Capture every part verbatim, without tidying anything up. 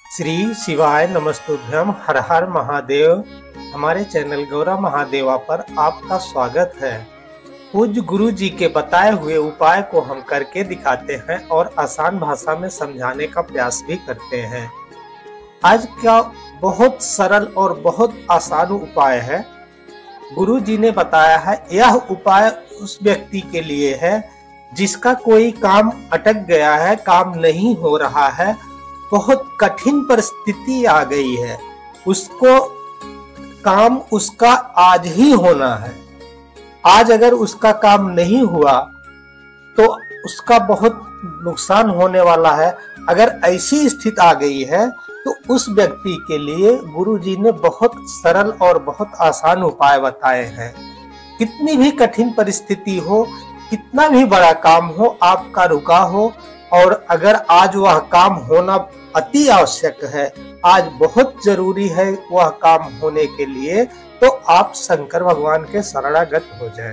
श्री शिवाय नमस्तुभ्यम। हर हर महादेव। हमारे चैनल गौरव महादेवा पर आपका स्वागत है। पूज्य गुरु जी के बताए हुए उपाय को हम करके दिखाते हैं और आसान भाषा में समझाने का प्रयास भी करते हैं। आज का बहुत सरल और बहुत आसान उपाय है। गुरु जी ने बताया है, यह उपाय उस व्यक्ति के लिए है जिसका कोई काम अटक गया है, काम नहीं हो रहा है, बहुत कठिन परिस्थिति आ गई है, उसको काम उसका आज ही होना है। आज अगर उसका काम नहीं हुआ तो उसका बहुत नुकसान होने वाला है। अगर ऐसी स्थिति आ गई है तो उस व्यक्ति के लिए गुरु जी ने बहुत सरल और बहुत आसान उपाय बताए हैं। कितनी भी कठिन परिस्थिति हो, कितना भी बड़ा काम हो, आपका रुका हो और अगर आज वह काम होना अति आवश्यक है, आज बहुत जरूरी है वह काम होने के लिए, तो आप शंकर भगवान के शरणागत हो जाएं।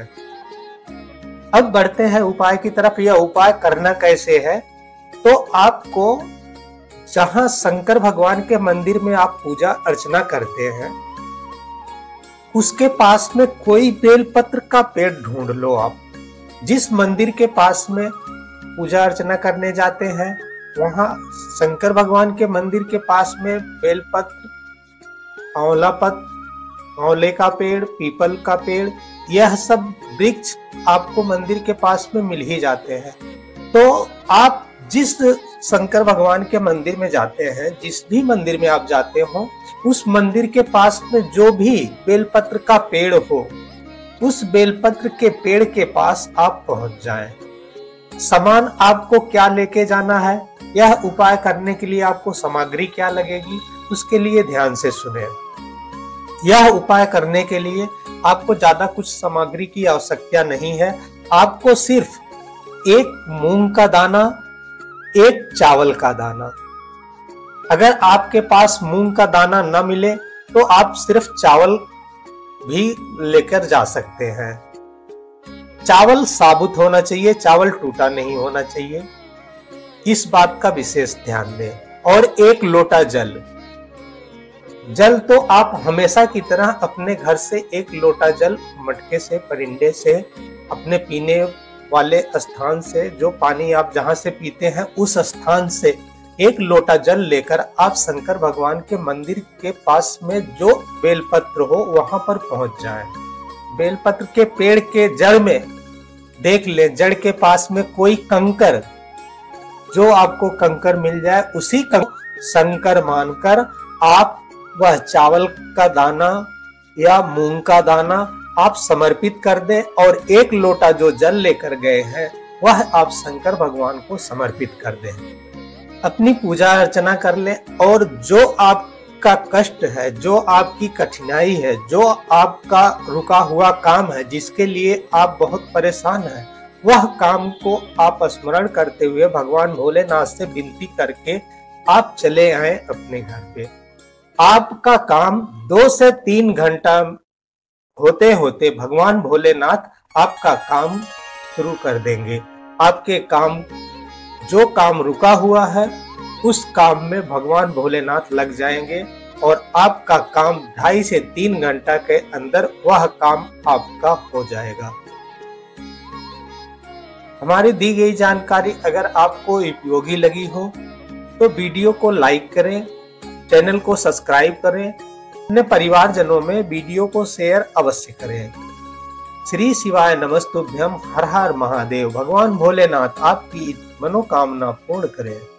अब बढ़ते हैं उपाय की तरफ। यह उपाय करना कैसे है, तो आपको जहां शंकर भगवान के मंदिर में आप पूजा अर्चना करते हैं, उसके पास में कोई बेलपत्र का पेड़ ढूंढ लो। आप जिस मंदिर के पास में पूजा अर्चना करने जाते हैं, वहां शंकर भगवान के मंदिर के पास में बेलपत्र, आंवला पत्र, आंवले का पेड़, पीपल का पेड़, यह सब वृक्ष आपको मंदिर के पास में मिल ही जाते हैं। तो आप जिस शंकर भगवान के मंदिर में जाते हैं, जिस भी मंदिर में आप जाते हो, उस मंदिर के पास में जो भी बेलपत्र का पेड़ हो, उस बेलपत्र के पेड़ के पास आप पहुंच जाएं। सामान आपको क्या लेके जाना है, यह उपाय करने के लिए आपको सामग्री क्या लगेगी, उसके लिए ध्यान से सुने। यह उपाय करने के लिए आपको ज्यादा कुछ सामग्री की आवश्यकता नहीं है। आपको सिर्फ एक मूंग का दाना, एक चावल का दाना। अगर आपके पास मूंग का दाना न मिले तो आप सिर्फ चावल भी लेकर जा सकते हैं। चावल साबुत होना चाहिए, चावल टूटा नहीं होना चाहिए, इस बात का विशेष ध्यान दें। और एक लोटा जल। जल तो आप हमेशा की तरह अपने घर से एक लोटा जल मटके से, परिंदे से, अपने पीने वाले स्थान से, जो पानी आप जहां से पीते हैं उस स्थान से एक लोटा जल लेकर आप शंकर भगवान के मंदिर के पास में जो बेलपत्र हो वहां पर पहुंच जाएं। बेलपत्र के पेड़ के जड़ में देख ले, जड़ के पास में कोई कंकर, जो आपको कंकर मिल जाए, उसी कंकर शंकर मानकर आप वह चावल का दाना या मूंग का दाना आप समर्पित कर दें और एक लोटा जो जल लेकर गए हैं वह आप शंकर भगवान को समर्पित कर दें। अपनी पूजा अर्चना कर लें और जो आपका कष्ट है, जो आपकी कठिनाई है, जो आपका रुका हुआ काम है, जिसके लिए आप बहुत परेशान हैं, वह काम को आप स्मरण करते हुए भगवान भोलेनाथ से विनती करके आप चले आए अपने घर पे। आपका काम दो से तीन घंटा होते होते भगवान भोलेनाथ आपका काम शुरू कर देंगे। आपके काम, जो काम रुका हुआ है, उस काम में भगवान भोलेनाथ लग जाएंगे और आपका काम ढाई से तीन घंटा के अंदर वह काम आपका हो जाएगा। हमारी दी गई जानकारी अगर आपको उपयोगी लगी हो तो वीडियो को लाइक करें, चैनल को सब्सक्राइब करें, अपने परिवारजनों में वीडियो को शेयर अवश्य करें। श्री शिवाय नमस्तुभ्यम। हर हर महादेव। भगवान भोलेनाथ आपकी मनोकामना पूर्ण करें।